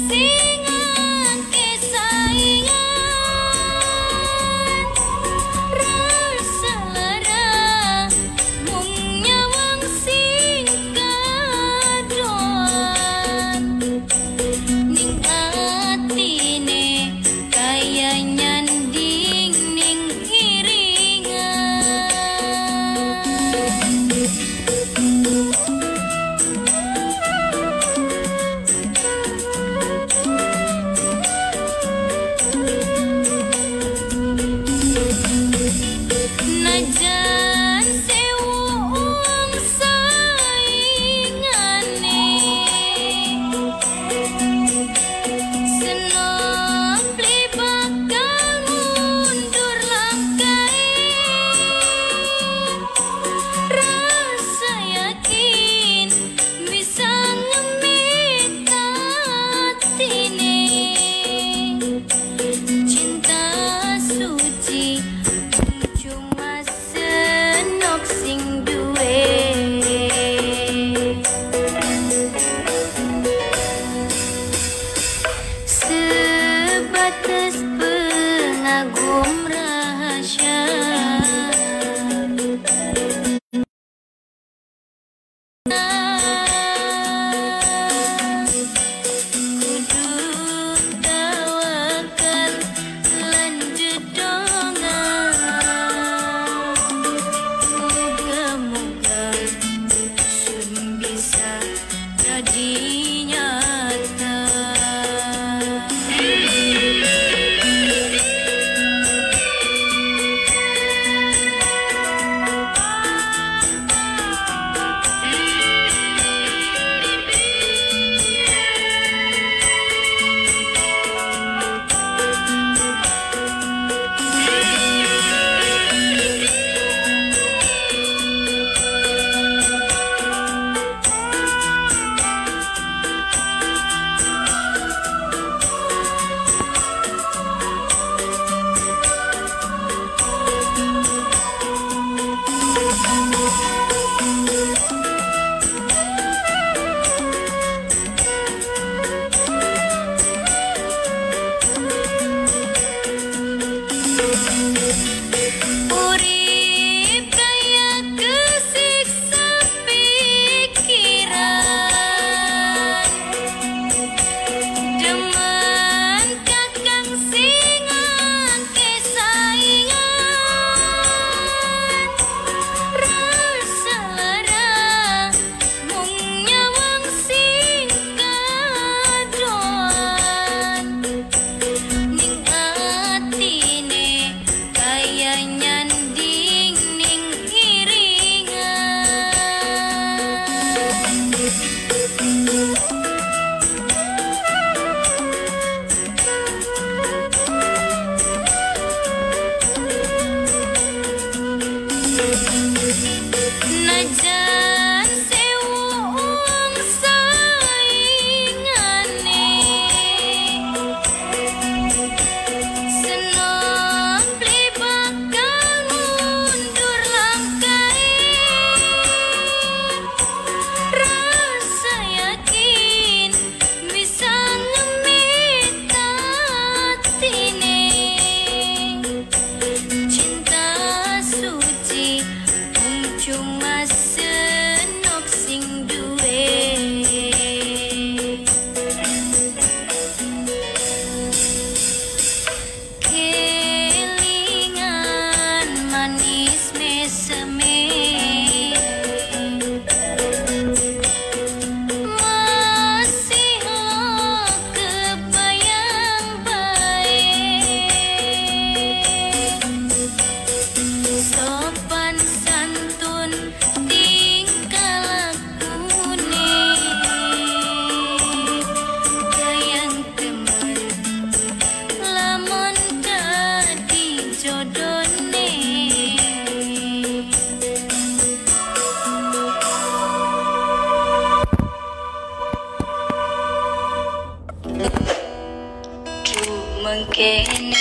mengkene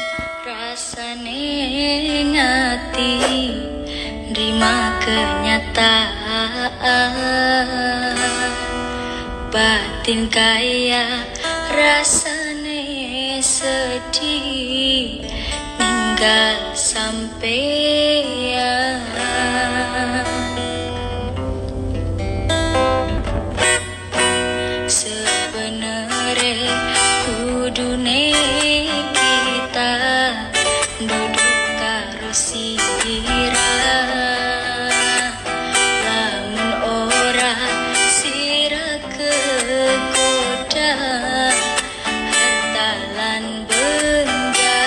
rasane ngati nerima kenyataan batin kaya rasane sedih ninggal sampeyan. Sebenere kudune kita duduk karo sira, lamun ora sira kegoda hartalan benda,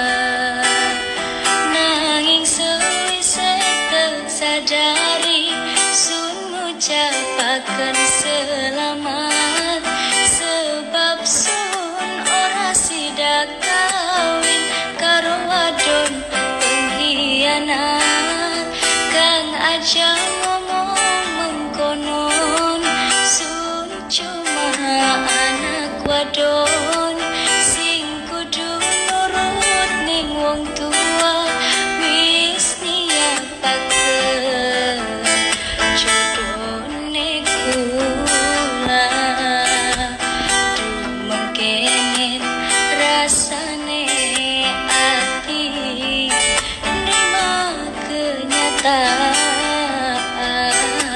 nanging sewise sadari sun ngucapaken selamat, sebab sun ora sida kawin karo wadon pengkhianat, kang aja ngomong mengkonon sun cuma anak wadon sing kudu nurut ning wong tua, wis nyiapaken jodone kula. Dumengkenen rasane ati nerima kenyataan.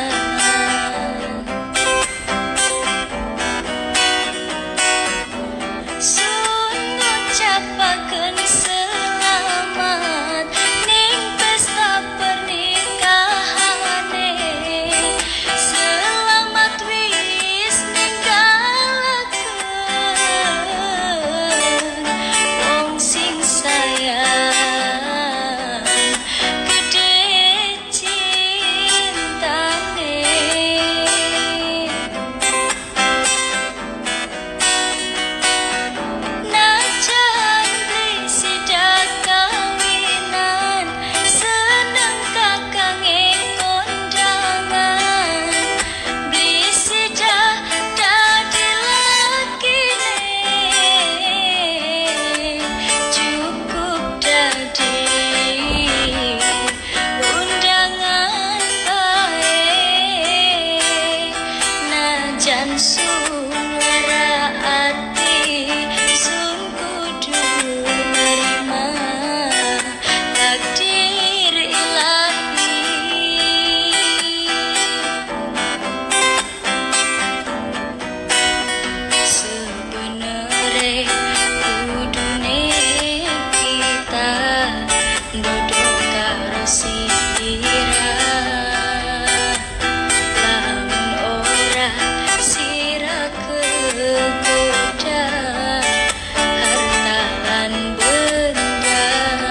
Sun ngucapaken selamat ning pesta pernikahane, selamat wis ninggalaken wong sing sayang, gede cintane. Najan sida kawinan, seneng kakange kondangan, beli sida dadi lakine, cukup dadi undangan bae. Najan sun lara ati, sun kudu nerima takdir ilahi. Sebenere kudune kita duduk karo sira, lamun ora sira kegoda hartalan benda,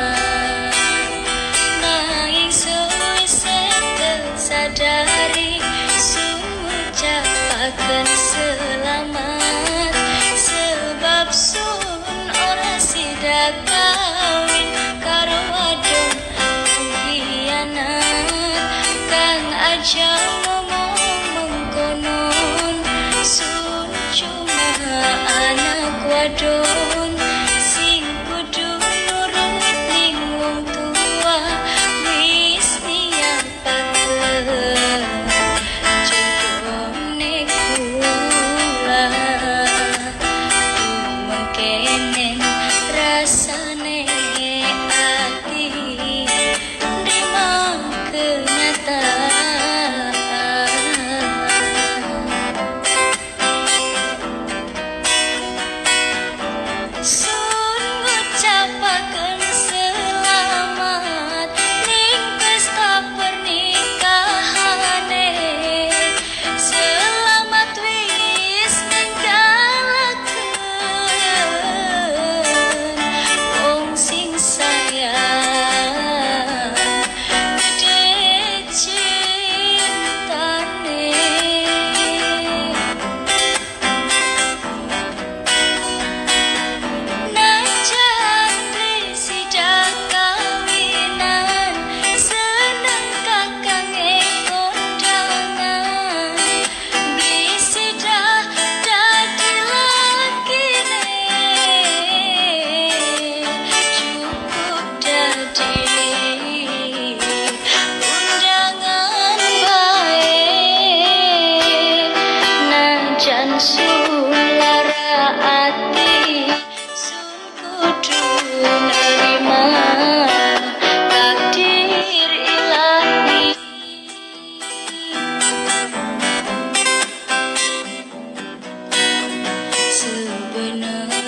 nanging sewise sadari sun ngucapaken selamat, sebab sun ora sida kawin karo wadon pengkhianat, kang aja ngomong mengkonon sun cuma anak wadon sing kudu nurut ning wong tua, wis nyiapaken jodone kula. Dumengkenen rasane ati nerima kenyataan.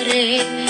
urip